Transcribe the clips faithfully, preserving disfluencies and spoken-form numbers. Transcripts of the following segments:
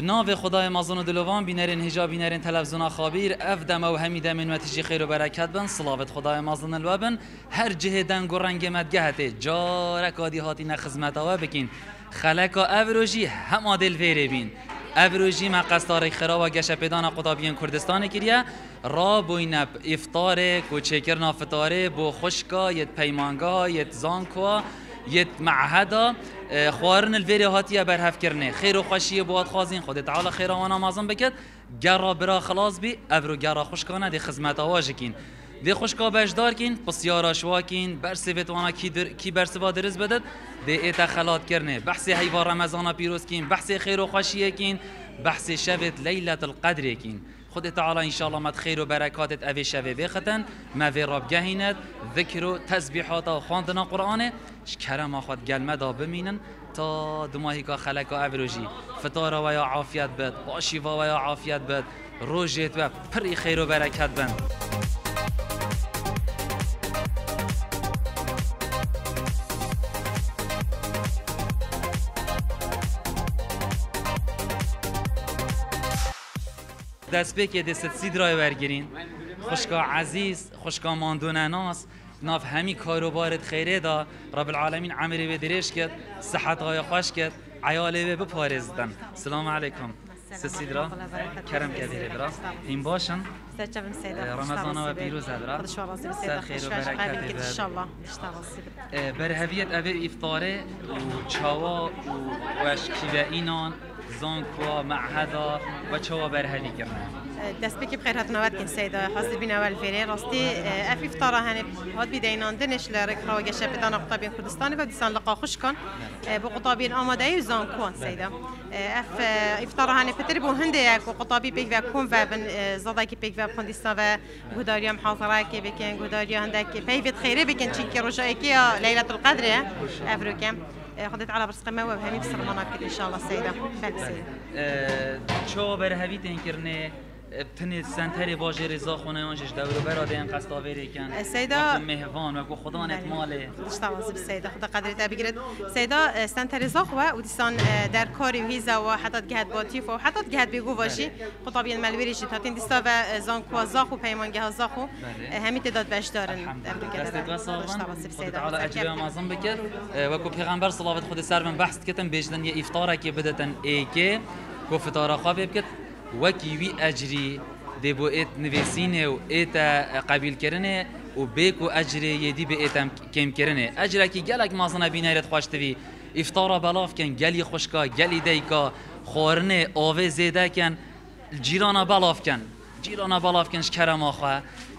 بناو خدای مازن و دلوان بینرین هجا بینرین تلفزیون خابیر اف دم و همی من و تجی خیر و برکت بن صلوات خدای مازن الوابن هر جه دنگ و رنگ مدگهته جارک آدی هاتی نخدمت آوا بکین خلقا اوروجی هم عادل ویره بین اوروجی ما قصدار خرا و گش پیدان قطابیان کردستان کریه را بوینب افطار کوچکرنا فطاره بو خشکا یت پیمانگا یت زانکوا یت معهدا خوارن الفيري هاتيا برهف كرني خير وخشيه بوات خازين خد تعالى خير وانا مازن بكت جرا برا خلاص بي افرو جرا خشكانه دي خدمت واجكين دي خشكا باشدار كين بسيارا شواكين برسيفت وانا كي در كي برسوا درز بدد دي ايتا خلات كرني بحثي هيوا رمضان بيروز كين بحثي خير وخشيه كين بحثي شبت ليله القدر كين خد تعالى ان شاء الله مد خير وبركات افي شفي بختن ما في رب جهينت ذكر تسبيحات وخواندنا قرانه كرم اخوات قلمه دا بمينن تا دماهی که خلق افروجی فطار و یا عافیت بد باشیوا و یا عافیت بد روزت و پری خیر و برکت بند دست بکی دست سید رای برگیرین خوشکا عزیز خوشکا ماندونه ناس ناف همی کاروبارت خیره دا رب العالمین عمری به درش کرد صحت غای خوش کرد عیاله به بپارزدن سلام علیکم سسیدرا کرم کبیره برا این باشن رمضان و پیروز برا سر خیر و برکت ان شاء الله برهویت اوی افطاره و چاوا و وشکیوه اینان زانکوا معهدا و چوا برهوی کردن دست بکی بخیر هات نواد کن سیدا حاصل بین اول فیری راستی اف افطار هنی هات بیدینان دنش لرک خواهی شبیدان قطابین کردستانی و دیسان لقا خوش کن با قطابین آماده ای زان کن سیدا اف افطار هنی فتری بو هنده یک و قطابی بیک و کن و بن زاده کی بیک و کردستان و گوداریا محاضره کی بکن گوداریا هنده کی پیوت خیره بکن چی که روزایی کی لیلة القدر افروکم خدت على برسق ما وهمي بسر مناقب ان شاء الله سيده فهد سيده شو برهوی تنکرنه تنی سنتری باجی رضا خونه آنجش دور و براده این قصداوری کن سیدا مهوان و خدا نتماله اشتغل سيده خدا قدرت بگیرد سيدا سنتر رضا خو و دیسان در کاری و هیزا و حتی جهت باتیف و حتی جهت بگو واشی خطاب ین ملویری شد حتی دیستا و زانکو زاخو پیمانگه زاخو همی تعداد باش دارن اشتغل سيده على اجر معظم بکر و کو پیغمبر صلوات خود سر من بحث کتن بیشتن یه افطار که بدتن ای که کو فطار خواب بکت وکی وی اجری دبو ات نویسینه و ات قبیل کرنه و بیک و اجری یدی به اتم کم کرنه اجره کی گلک مازن بینایت خوشتوی افطار بلاف کن گلی خوشکا گلی دیکا خورنه آوه زیده کن جیران بلاف کن جیران بلاف کنش کرم آخوا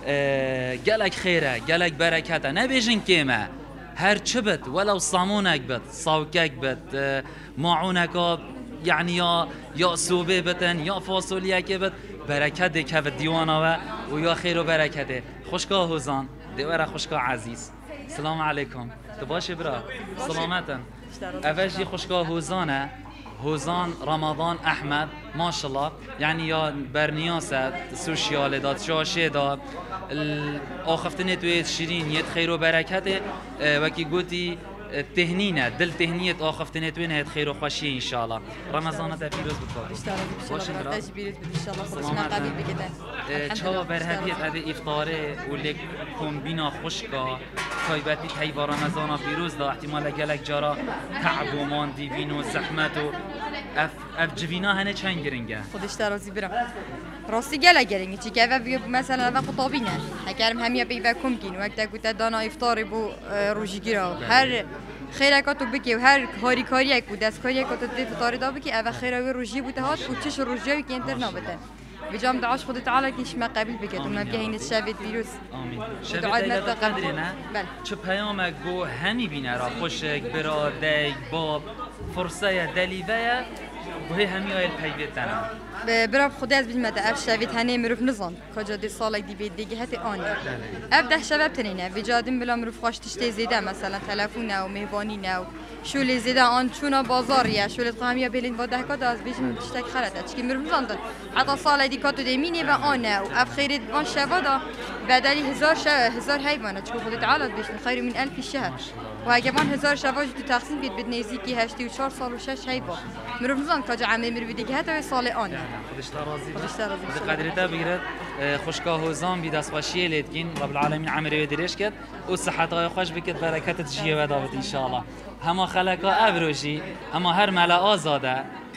گلک خیره گلک برکته نبیجن کیمه هر چه بد ولو صامونک بد صاوکک بد معونکا يعني يا يا صوبه بتن يا فاصوليا كبت بركته كف ديوانا و ويا خير وبركته خوشكا هوزان دورا خوشكا عزيز السلام عليكم تباشي برا سلامتا افجي خوشكا هوزانه هوزان رمضان احمد ما شاء الله يعني يا برنياسه سوشيال دات شاشه دات اخفتنه تويت شيرين يد خير وبركته وكي قوتي تهنينا دل تهنية آخفتنت وين هاد خير وخوشي إن شاء الله رمضان تفيروز بتفضل. إن شاء الله تجبيرت إن شاء الله خلصنا قبل بكده. شو برهتيت هذه إفطاره ولك كومبينا خشكا تايبتي تهيبا رمضان فيروز دا احتمال جالك جارا تعب ومان ديفين وزحمت و اف اف جوینا هنه چند گرنگه خودش درازی برم راستی گله گرنگه چی که و مثلا و قطابینه هکرم همیا بی و کم کین وقت گوت دانا افطاری بو روزی گیرا هر خیرکاتو بکی و هر کاری کاری یک بود دست کاری کاتو دی فطاری دا بکی او خیراوی روزی بوده هات و چش روزی که انتر نابته بجام دعاش خود تعالى كيش ما قبل بكت وما بيهين الشافت فيروس آمين شافت ليلة القدر نه چه پیامک گو همی بینه را خوشک برا دیگ باب فرصه دلیوه و هی همی آیل پیوید تنم برا خود از بیشتر اف شافت هنی مروف نزان کجا دی سالک دی بید دیگه هتی آنی اف ده شباب تنینه وجادیم بلا مروف خوش تشتی زیده مثلا تلفن و مهبانی نو شول زیده آن چونا بازاریه شول قهمیه بلند با ده کات از بیشتر تشتک خرده چی مرف نزاندن حتی سال دی کاتو دمینی و آن و اف خیرت آن شبادا بدلی هزار شب هزار حیوانات چون خودت عالت بیش خیر من ألف شهر و اگه من هزار شواج تو تقسیم بید بید نزدیکی هشتی و چهار سال و شش هی با مروف نزان کجا عمه مروی دیگه حتی سال آن خودش راضی خودش راضی بقدرته بگیرد خوشگاه و زان بی دست خوشی لیدگین رب العالمین عمره درش کرد و صحتای خوش بکد برکت جیه و داوت ان شاء الله هما خلقا ابروجی هما هر ملا آزاده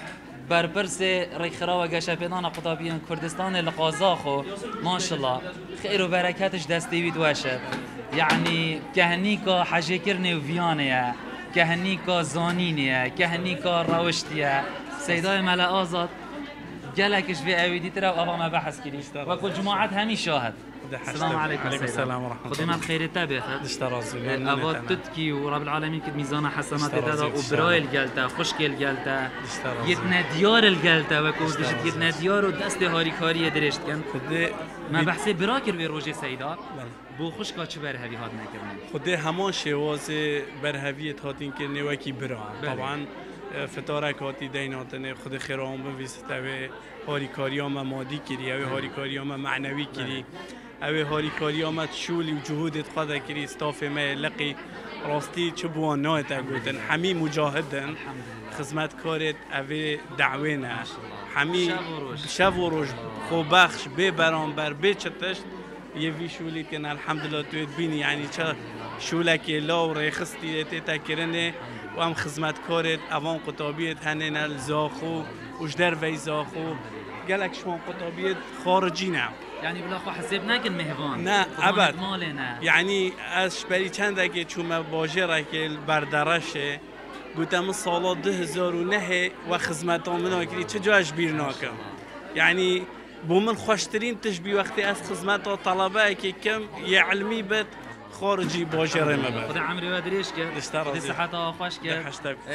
برپرس ریخرا و گشپیدان قطابیان کردستان لقازاخو ماشاءالله خیر و برکتش دستی بید واشد یعنی کهنیکا حجه کرنه و ویانه کهنیکا زانینه کهنیکا روشتیه سیدای ملا آزاد جلکش في اویدی ترى و ما بحث کردی و کل جماعت همی شاهد السلام عليكم. عليكم السلام ورحمة الله. خدمة الخير تابعها. اشترازي. أبغى تتكي ورب العالمين كد ميزان حسنات تدا وبراي الجلتا خشك الجلتا. يتنا ديار الجلتا وكودش يتنا ديار ودست هاري كاري درشت كن. ما بحثي براكر بروج سيدا. بو خشكا چه برهوی هاد نکردن. خدای همان شواز برهویت هاتین که نوکی برا. طبعا فتاره کاتی دیناتنه خود خیرام بویسته و هاری کاریام مادی کری و هاری کاریام معنوی کری. اوه هاری کاریام شولی و جهودت خدا کری استاف ما لقی راستی چه بوانات اگوتن همی مجاهدن خدمت کارت اوه دعوینه همی شب و روز خوبخش به برانبر به چتش یه وی شولی که الحمدلله توی بینی یعنی چه شولکی لا و ریخستی تکرنه و هم خدمت کارت اوان قطابیت هنن الزاخو وجدر وی زاخو گلک شما قطابیت خارجی نه يعني بلا خو حساب نکن مهوان نه ابد مالنا یعنی از بری چند اگه چوم باجره که بردرشه گفتم سال دو هزار و نه و خدمت آمنا کردی چه جاش بیر ناکم یعنی بومن خوشترین تشبیه وقتی از خدمت طلبه که کم یه علمی بد خارجی باجره مبد خدا عمري ودريش كه دي صحته خوش كه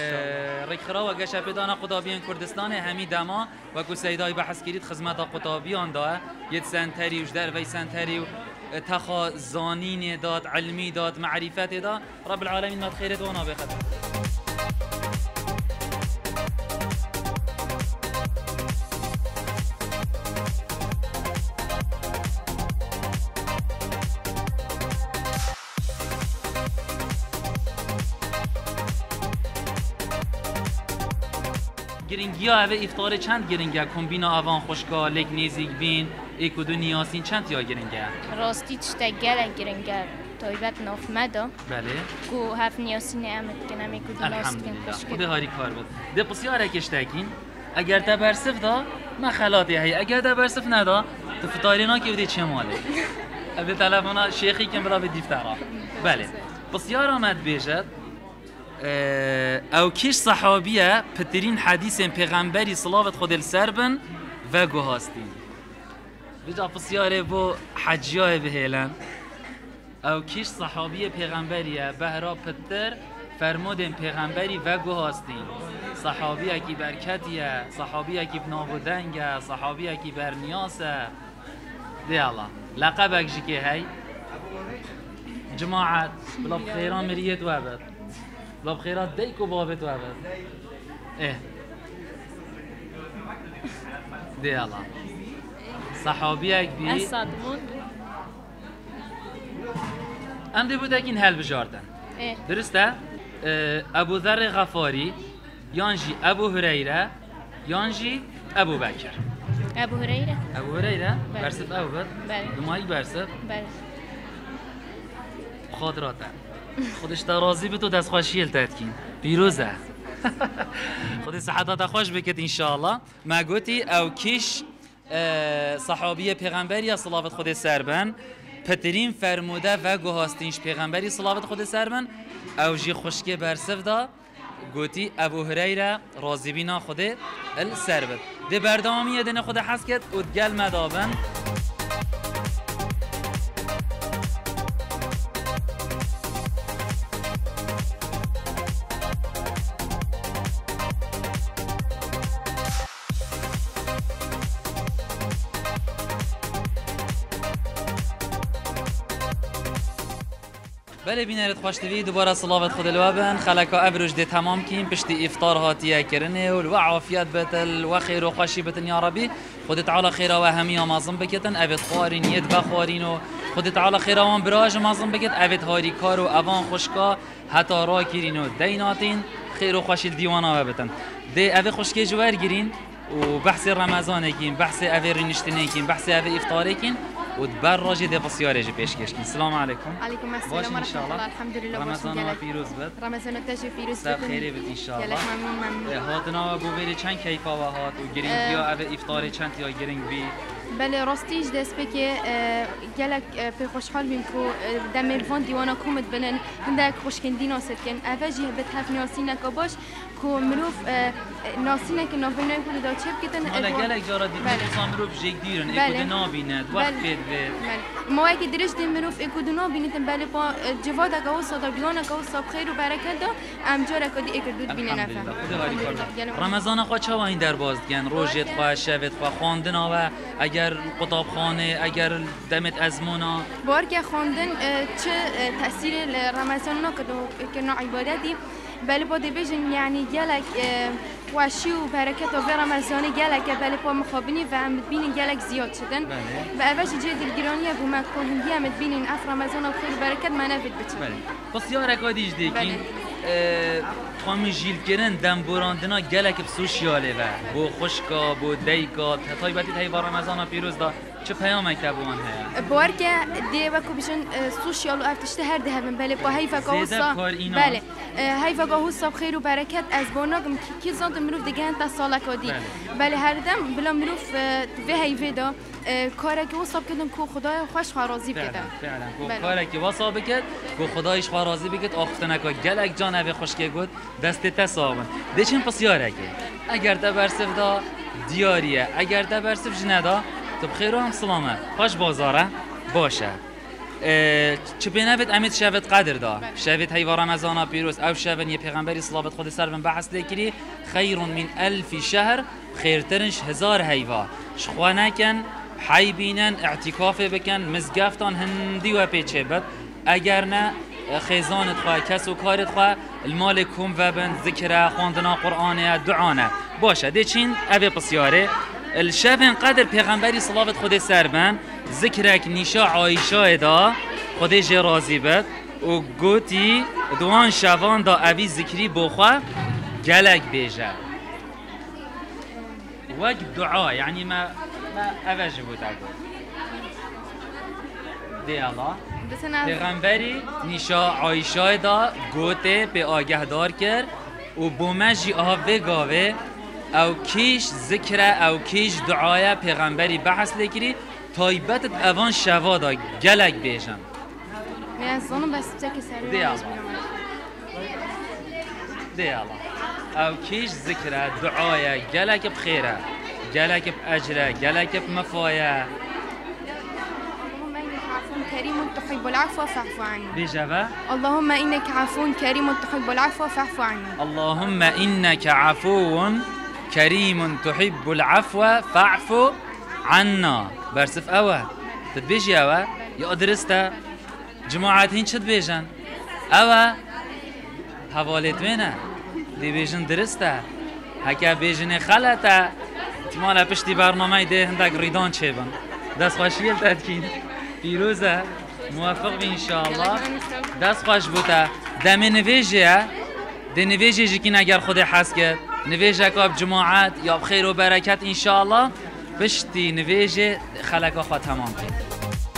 ريك خرا و گشه بدانا قطابیان کردستان همی دما و کو سیدای بحث کرید خدمت قطابیان دا یت سنتری وش در وی سنتری و تخا زانین داد علمی داد معرفت داد رب العالمین ما خیرت وانا بخد گرینگی ها اوه افطار چند گرینگه کمبینا اوان خوشگاه لیک نیزیگ بین ایک و دو نیاسین چند یا گرینگه؟ راستی چتا گله گرینگه تایبت ناف مدا بله کو هف نیاسین امت کنم ایک و دو لاست کن خوشگاه خود هاری کار بود ده پسیاره کشتاکین اگر تا برسف دا ما خلاطی هی اگر تا برسف ندا تو فطارینا که بده چه ماله اوه تلفونا شیخی کن بلا به دیفترا بله پسیار آمد بیشد او کیش صحابیه پترین حدیث پیغمبری صلوات خود السربن و گوهاستین بجا پسیاره بو حجیاه بهیلن او کیش صحابیه پیغمبریه بهرا پتر فرمودن پیغمبری و گوهاستین صحابیه کی برکتیه صحابیه کی بنابودنگه صحابیه کی برنیاسه دی الله لقبک جی که هی جماعت بلا بخیران مریت وابد بلا بخیرات دیکو بابت وابد اه دی الله صحابیک بی اسادمون ام دی بوده این هل بجاردن درسته؟ ابو ذر غفاری یانجی ابو هریره یانجی ابو بکر ابو هریره ابو هریره برسف ابو بد بله دمایی برسف بله خاطراته خودش تا راضی به تو دست خوشی التاتکین پیروزه خودی صحتات خوش بکت انشاءالله ما گوتی او کیش صحابی پیغمبری صلوات خود سربن پترین فرموده و گوهاستینش پیغمبری صلوات خود سربن او جی خوشکی برسف دا گوتی ابو هریره راضی بینا خود السربن ده بردامی دن خود حس کت و دگل مدابن بله بینرت خوش دوی دوباره صلوات خود الوابن خلکا ابروج ده تمام کیم پشتی افطار هاتیه کرنه و عافیت بتل و خیر و خوشی بتن یا ربی خود تعالی خیر و همی مازم بکتن ابد خوارین ید بخوارین و خود تعالی خیر و براج مازم بکت ابد هاری کار و اوان خوشکا حتی را گیرین و دیناتین خیر و خوشی دیوانا بتن ده ابد خوشکی جوار گیرین و بحث رمضان کیم بحث ابد رنشتنه کیم بحث ابد افطار کیم ودبر راجي دي بسيارة جي بيش كيشكين السلام عليكم. عليكم السلام ورحمة الله. الحمد لله. رمضان ما بيروز بد. رمضان تاجي بيروز بد. خيري بد إن شاء الله. يلا ممنون ممنون. هاتنا أبو بيري چند كيفا وهات وجرين بيا أبي إفطاري چند يا جرين بي. بله راستیش دست بکی گلک پی خوشحال بیم که دم وان دیوانا کومت بلن هندک خوشکندی ناست کن اوجی به طرف ناسینه که باش که مروف ناسینه که نابینه کنه دا چپ کتن حالا گلک جارا دیدن انسان مروف جیک دیرن اکود نابیند وقت بید بید ما اگه درش دیم مروف اکود نابینتن بله با جواد اگه وصا دا بیان اگه وصا بخیر و برکت دا امجار اکادی اکردود بینه نفر رمضان خواه چه این در بازدگن روژت خواه شوت خواه خواندن و اگر کتابخانه اگر دمت ازمونا بار که خواندن چه تاثیر رمضان نکرد که نوع عبادتی بله با دیبیجن یعنی گلک واشی و برکت و رمضان گلک بله با مخابنی و هم بینین گلک زیاد شدن و اولش جه دلگرانی ابو مکان هندی هم بینین اف رمضان و خیر برکت منافد بچه بله پس یار اکادیش دیگین خوامی جیل کردن دم براندنا گلک بسوشیاله و بو خوشکا بو دیکا حتی باید هی با رمضان پیروز دا چه پیام کبوان هیا بار که دی و کوبیشن سوشیال و افتشته هر ده هم بله با هی فقا حسا بله هی فقا حسا خیر و برکت از باناگم کی زند مروف دیگه انت سالک دی بله هر دم بلا مروف و هی ودا کاری که وصاب کردن کو خدای خوش خارازی بکرد فعلا کاری که وصاب کرد کو خدایش خارازی بکرد آختنه که گلک جان اوی خوشگه گود دست تصابن دیچین پس یاره که اگر دبرسف دا دیاریه اگر دبرسف جندا تو بخیر و هم سلامه خوش بازاره باشه چه بینه امید شوید قدر دا شوید هی و رمضان پیروز او شوید یه پیغمبری صلوات خود سر من بحث دیکری خیر من الف شهر خیرترنش هزار هیوا شخوا نکن حی بینن اعتکاف بکن مزگفتان هندی و پیچه بد اگر نه خیزانت خواه کس و کارت خواه المال کم و بند ذکره خواندنا قرآنه دعانه باشه دی چین اوی پسیاره الشفن قدر پیغمبری صلوات خود سربن ذکرک نیشا عایشه دا خودی جه رازی بد و گوتی دوان شوان دا اوی ذکری بخواه گلک بیجه وقت دعا یعنی ما ما اوجه بود اگه دی الله پیغمبری نیشا عایشه دا گوته به آگه دار کرد و بومجی آوه گاوه او کیش ذکر او کیش دعای پیغمبری بحث لکری تایبتت اوان شوا دا گلک بیجم نه زنم بس تکی سری دی الله دی الله او کیش ذکر دعای گلک بخیره گلک باجره گلک بمفایه كريم تحب العفو فاعف عني بجوا اللهم إنك عفو كريم تحب العفو فاعف عني اللهم إنك عفو كريم تحب العفو فاعف عنا برسف أوه تتبيجي أوه يا أدرستا جماعات هين شد بيجن أوه حوالت وينه دي بيجن درستا هكا بيجن خلطه تمالا پشتی برنامه ده هندک ریدان چه بن دست خوشیل تدکین پیروزه موفق بی انشاءالله دست خوش بوده دم نویجه ده نویجه جکین اگر خود حس کرد نویجه که جماعت یا بخیر و برکت انشاءالله پشتی نویجه خلقا خواه تمام کن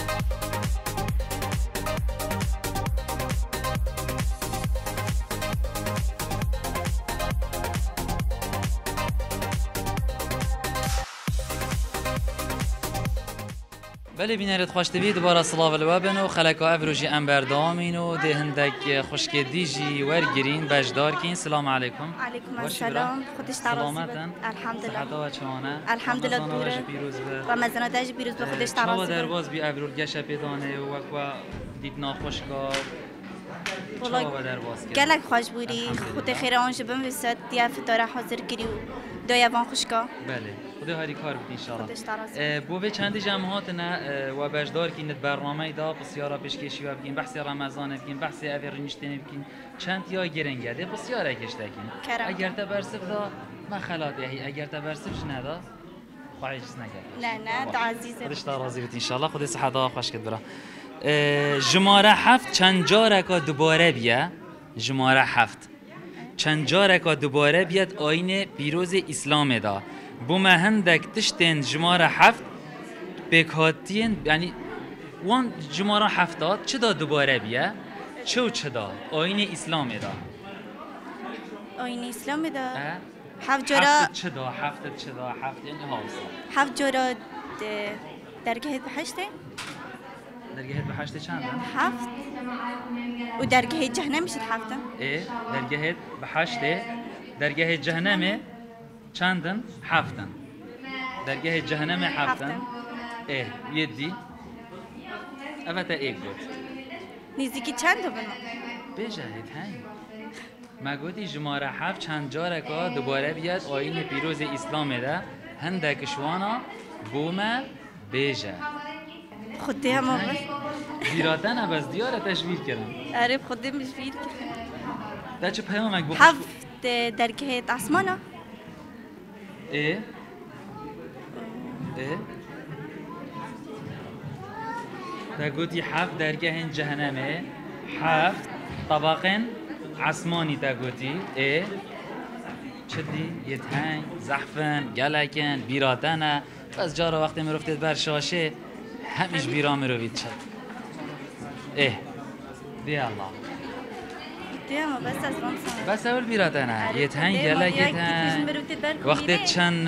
بله بینرت خوش دوید دوباره صلاح الوابن و خلقا افروجی انبردامین و ده هندک خوشک دیجی ورگرین بجدار کین سلام علیکم علیکم السلام خودش سلامتن الحمدلله صحت و چانه الحمدلله دوره رمضان داج پیروز به خودش تراسی در باز بی افرول گش پیدانه و وقت دید ناخوشکا گلک خوش بودی خود خیر آنجا بمویسد دیافت داره حاضر کری دویوان خوشکا بله خدا هاری کار بکنی انشالله. خودش تراز بو به چند جمعات نه و بجدار کینت برنامه دا بسیارا پیشکشی و بگیم بحث رمضان بگیم بحث اوی رنجتنی بگیم چند یا گرنگه بسیارا کشته کین. اگر تبرسف دا ما خلاط یهی اگر تبرسفش ندا خواهیش نگرد. نه نه تا عزیزه. خودش ترازی بید انشالله خود صحت ها خوش کد برا. جماره هفت چند جاره که دوباره بیا جماره هفت چند جاره که دوباره بیاد آیین پیروز اسلام دا بو ما هندک تشتن جماره هفت بکاتین یعنی وان جماره هفتاد چه دا دوباره بیا چه و چه دا آیین اسلام دا آیین اسلام دا هفت هفت جورا هفت چه دا هفت چه دا هفت یعنی هاوسا هفت جورا درگه بحشته درگه بحشت چند هفت و درگه جهنم میشه هفته ايه درگه بحشت درگه جهنم چندن هفتن درگه جهنم هفتن ايه یدی اوتا ایک بود نزدیکی چند تا بنا بجهد هاي ما گوتی جماره هفت چند جاره که دوباره بیاد آیین پیروز اسلام ده هندک شوانا بومه بیجه خودی هم آقا زیراته نه بس دیاره تشبیه کردم عرب خودی مشبیر کردم ده چه پیامک بخش هفت درگه اسمانا ايه ايه ده گوتی هفت درگه جهنمه هفت طبقن عسمانی ده گوتی ايه چدی یتهنگ زحفن گلکن بیراتنه بس جارا وقتی مروفتید بر شاشه همیش بیرا مروید شد اه دی الله دیما بس از رانسان بس اول بیراتنه یتهنگ گلکن وقتی چند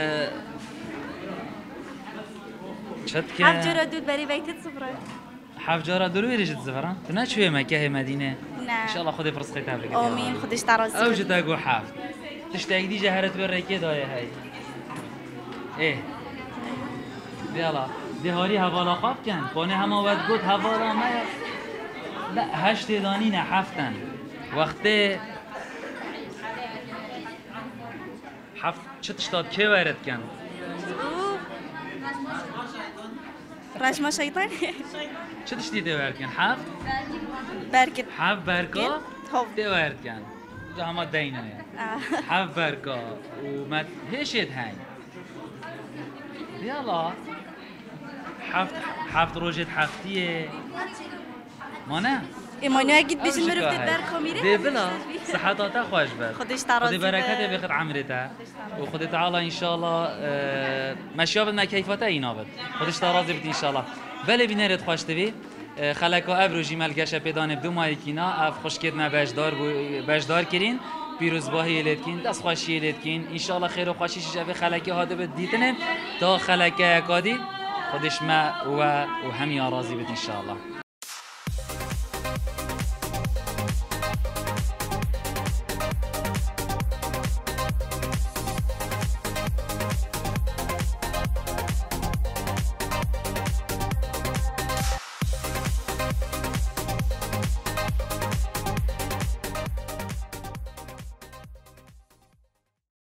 چد که هفت جورا دود بری بیتت صفره هفت جارا دلو بیرشت زفران تو نه چوی مکه مدینه نه انشالله خودی فرس خیلی تبریک آمین خودش ترازی او جدا گو هفت تشتاق دی جهرت بر رکی دایه های اه دیالا دی هاری حوالا خواب کن خانه همه وقت گود حوالا ما لا هشت دانی نه هفتن وقتی هفت چه تشتاد که وارد کن رشما شیطان چه تشتی دی وارد کن هفت برکت هفت برگا هفت دی وارد کن جا همه دینه هفت برگا و مت هشت هنگ یالا هفت هفت روزت هفتیه ما نه ایمانو اگه بیشتر میرفتید در کامیره دی بلا صحتاته خوش بد خودش ترازی خدای برکت بخیر عمرته و خدای تعالی ان شاء الله مشیاب ما کیفاته اینا بد خودش ترازی بد ان شاء الله ولی بینرت خوش توی خلکا ابروجی ملگش پیدان بدو مایکینا اف خوشکت نه بجدار بجدار کرین پیروزباهی لیدکین دست خوشی لیدکین ان شاء الله خیر و خوشی شجاع خلکی هاده بد دیتنه تا خلک کادی خودش ما و و همین راضی بد ان شاء الله